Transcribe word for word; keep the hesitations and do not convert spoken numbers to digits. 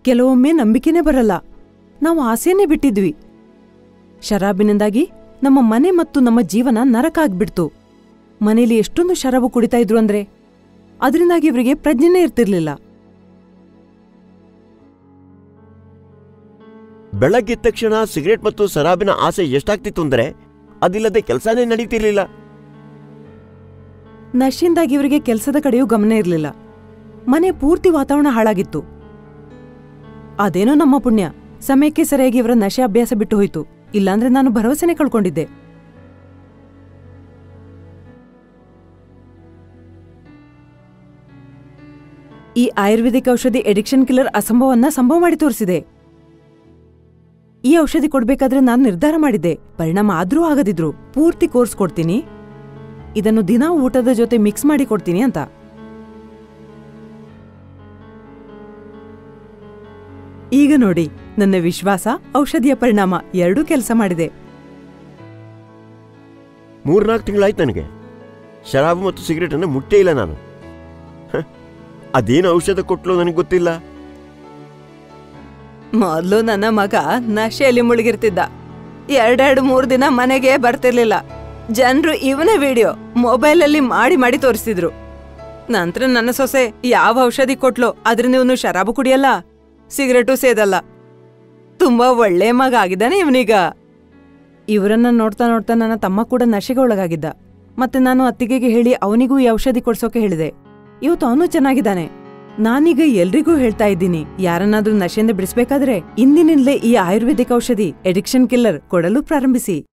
ಕೆಲವೊಮ್ಮೆ ನಂಬಿಕೆನೇ ಬರಲ್ಲ. ನಾವು ಆಸೆಯನ್ನೇ ಬಿಟ್ಟಿದ್ವಿ. ಶರಾಬಿನಿಂದಾಗಿ ನಮ್ಮ ಮನೆ ಮತ್ತು ನಮ್ಮ ಜೀವನ ನರಕ ಆಗ್ಬಿಡ್ತು. ಮನೇಲಿ ಎಷ್ಟೊಂದು ಶರಾಬು ಕುಡಿತಾ ಇದ್ರು ಅಂದ್ರೆ ಅದರಿಂದಾಗಿ ಇವರಿಗೆ ಪ್ರಜ್ಞೆನೇ ಇರ್ತಿರ್ಲಿಲ್ಲ. ಬೆಳಗ್ಗೆದ್ದ ತಕ್ಷಣ ಸಿಗರೇಟ್ ಮತ್ತು ಶರಾಬಿನ ಆಸೆ ಎಷ್ಟಾಗ್ತಿತ್ತು ಅಂದ್ರೆ ಅದಿಲ್ಲದೆ ಕೆಲಸನೇ ನಡೀತಿರ್ಲಿಲ್ಲ. ನಶೆಯಿಂದಾಗಿ ಇವರಿಗೆ ಕೆಲಸದ ಕಡೆಯೂ ಗಮನ ಇರಲಿಲ್ಲ. ಮನೆ ಪೂರ್ತಿ ವಾತಾವರಣ ಹಾಳಾಗಿತ್ತು. ಅದೇನೋ ನಮ್ಮ ಪುಣ್ಯ, ಸಮಯಕ್ಕೆ ಸರಿಯಾಗಿ ಇವರ ನಶೆ ಅಭ್ಯಾಸ ಬಿಟ್ಟು ಹೋಯ್ತು. ಇಲ್ಲಾಂದ್ರೆ ನಾನು ಭರವಸೆನೆ ಕಳ್ಕೊಂಡಿದ್ದೆ. ಈ ಆಯುರ್ವೇದಿಕ್ ಔಷಧಿ ಎಡಿಕ್ಷನ್ ಕಿಲ್ಲರ್ ಅಸಂಭವನ್ನ ಸಂಭವ ಮಾಡಿ ತೋರಿಸಿದೆ. ಈ ಔಷಧಿ ಕೊಡ್ಬೇಕಾದ್ರೆ ನಾನು ನಿರ್ಧಾರ ಮಾಡಿದ್ದೆ, ಪರಿಣಾಮ ಆದ್ರೂ ಆಗದಿದ್ರು ಪೂರ್ತಿ ಕೋರ್ಸ್ ಕೊಡ್ತೀನಿ, ಇದನ್ನು ದಿನಾ ಊಟದ ಜೊತೆ ಮಿಕ್ಸ್ ಮಾಡಿ ಕೊಡ್ತೀನಿ ಅಂತ. ಈಗ ನೋಡಿ, ನನ್ನ ವಿಶ್ವಾಸ, ಔಷಧಿಯ ಪರಿಣಾಮ ಎರಡೂ ಕೆಲಸ ಮಾಡಿದೆ. ಮೂರ್ನಾಲ್ಕು ತಿಂಗಳಾಯ್ತು ನನಗೆ. ಶರಾಬು ಮತ್ತು ಸಿಗರೇಟ್ ಅನ್ನು ಮುಟ್ಟೇ ಇಲ್ಲ ನಾನು. ಅದೇನು ಔಷಧ ಕೊಟ್ಲು ನನಗೆ ಗೊತ್ತಿಲ್ಲ. ಮೊದಲು ನನ್ನ ಮಗ ನಶೆಯಲ್ಲಿ ಮುಳುಗಿರ್ತಿದ್ದ. ಎರಡೆರಡು ಮೂರು ದಿನ ಮನೆಗೆ ಬರ್ತಿರ್ಲಿಲ್ಲ. ಜನರು ಇವನ ವಿಡಿಯೋ ಮೊಬೈಲಲ್ಲಿ ಮಾಡಿ ಮಾಡಿ ತೋರಿಸ್ತಿದ್ರು. ನಂತರ ನನ್ನ ಸೊಸೆ ಯಾವ ಔಷಧಿ ಕೊಟ್ಲು ಅದ್ರಿಂದ ಇವನು ಶರಾಬು ಕುಡಿಯಲ್ಲ, ಸಿಗರೇಟು ಸೇದಲ್ಲ. ತುಂಬಾ ಒಳ್ಳೆ ಮಗ ಆಗಿದ್ದಾನೆ ಇವನೀಗ. ಇವರನ್ನ ನೋಡ್ತಾ ನೋಡ್ತಾ ನನ್ನ ತಮ್ಮ ಕೂಡ ನಶೆಗೆ ಒಳಗಾಗಿದ್ದ. ಮತ್ತೆ ನಾನು ಅತ್ತಿಗೆಗೆ ಹೇಳಿ ಅವನಿಗೂ ಈ ಔಷಧಿ ಕೊಡ್ಸೋಕೆ ಹೇಳಿದೆ. ಇವತ್ತು ಅವನು ಚೆನ್ನಾಗಿದ್ದಾನೆ. ನಾನೀಗ ಎಲ್ರಿಗೂ ಹೇಳ್ತಾ ಇದ್ದೀನಿ, ಯಾರನ್ನಾದ್ರೂ ನಶೆಯಿಂದ ಬಿಡಿಸ್ಬೇಕಾದ್ರೆ ಇಂದಿನಿಂದಲೇ ಈ ಆಯುರ್ವೇದಿಕ್ ಔಷಧಿ ಎಡಿಕ್ಷನ್ ಕಿಲ್ಲರ್ ಕೊಡಲು ಪ್ರಾರಂಭಿಸಿ.